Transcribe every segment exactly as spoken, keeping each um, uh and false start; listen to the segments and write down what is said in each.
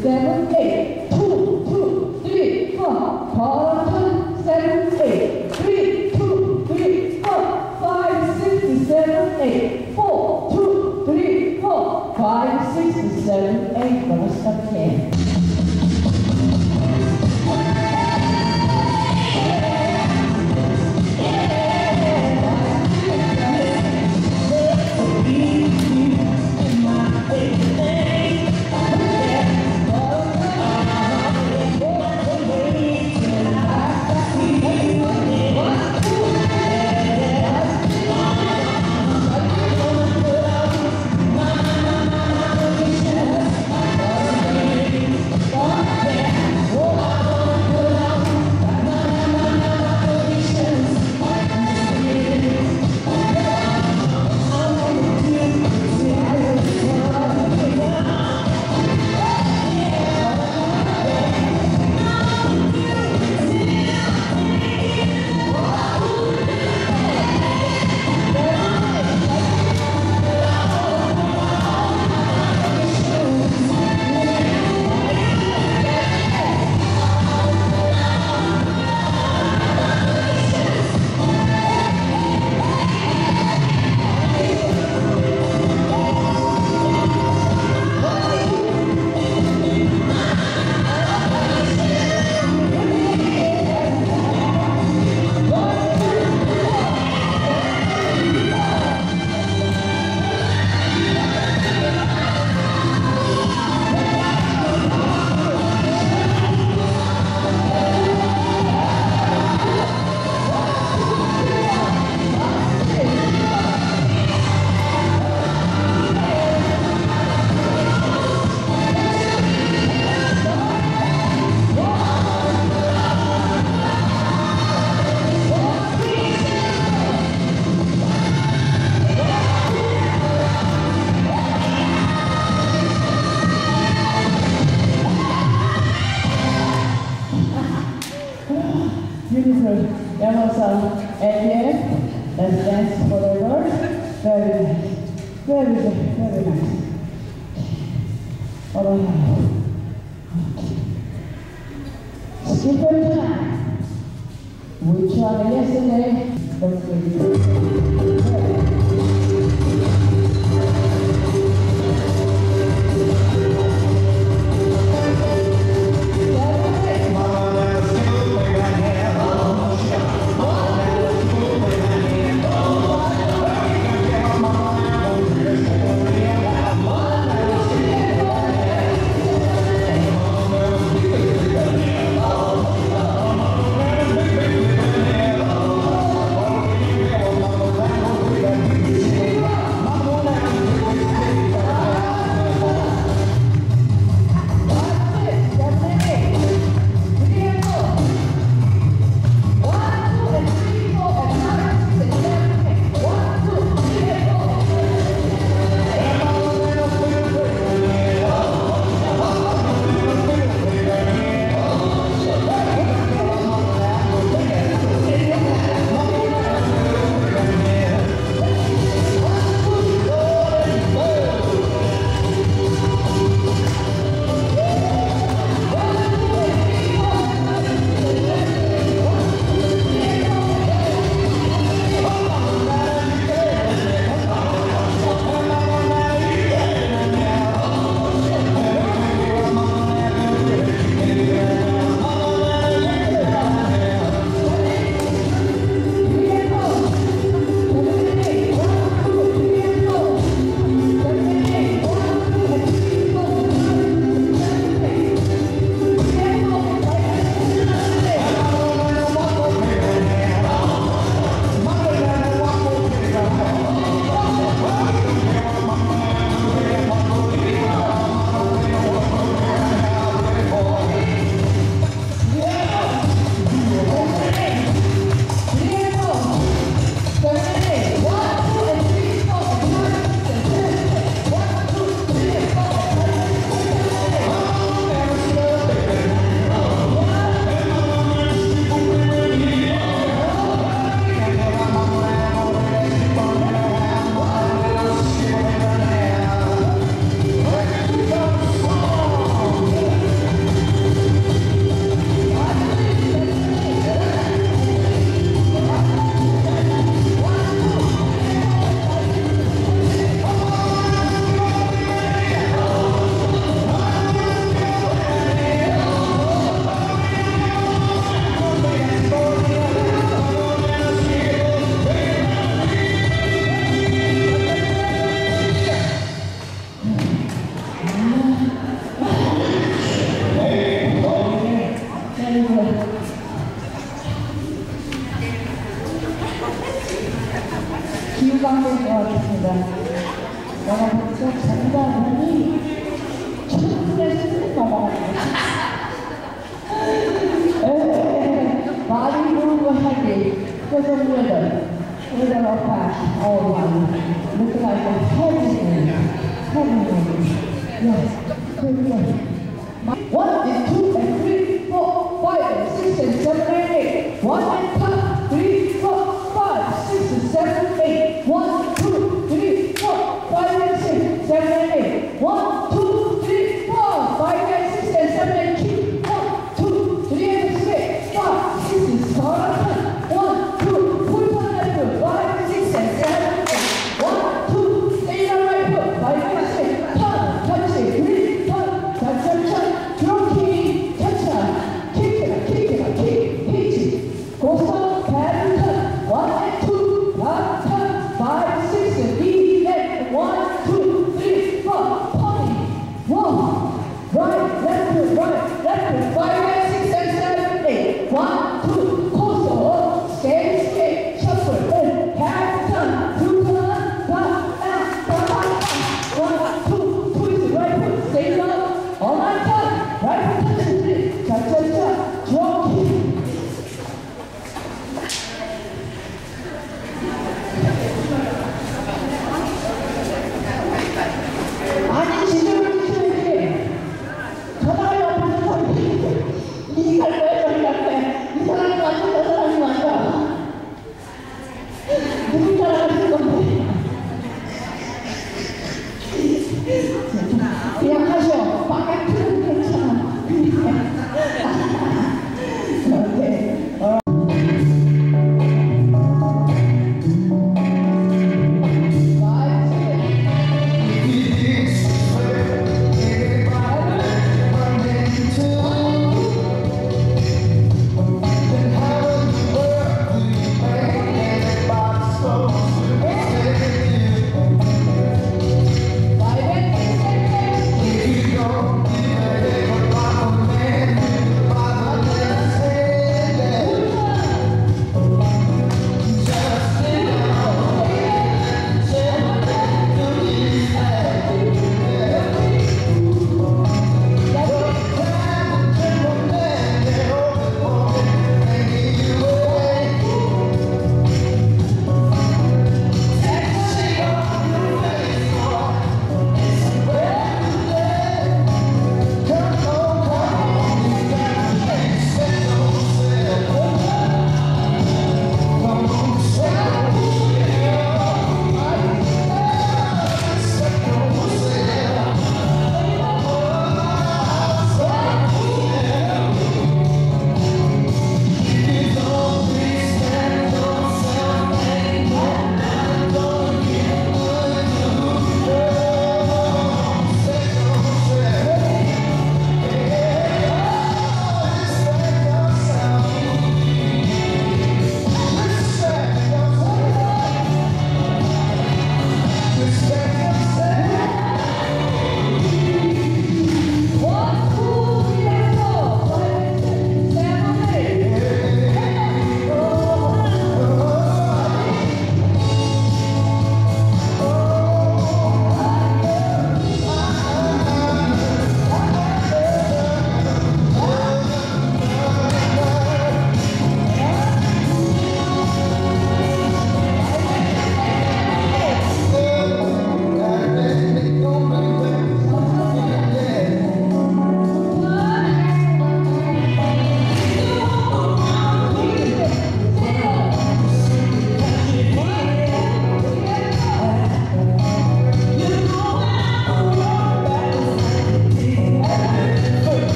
seven, eight. Two, two, three, four. Bottom, seven, eight. Three, two, three, four. Five, six, seven, eight. Four, two, three, four. Five, six, seven, eight. Vamos stop here. Beautiful. That was uh, at the end. Let's dance forever. Very nice. Very good. Very nice. All right. Skiffle Time. We tried yesterday. Let's do it. Yeah. There's a wither. Wither of back, all one. Look like a heavy one. Heavy one. Yes. Good, good. One and two and three, four, five and six and seven and eight. One and two, three, four, five, six and seven, eight. One, two, three, four, five and six, seven and eight. One, two, three, four, five and six and seven and eight. One, two, three and six, five, six and seven. One, two, put on that foot, five, six and seven, eight. One, two, stay on right foot, five and six. Turn, touch it, three, turn, touch, touch, touch. Throw kick, touch, kick it, kick it, kick, kick it. Go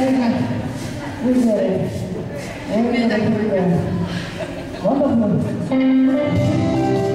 We did it. We're gonna do it. Wonderful.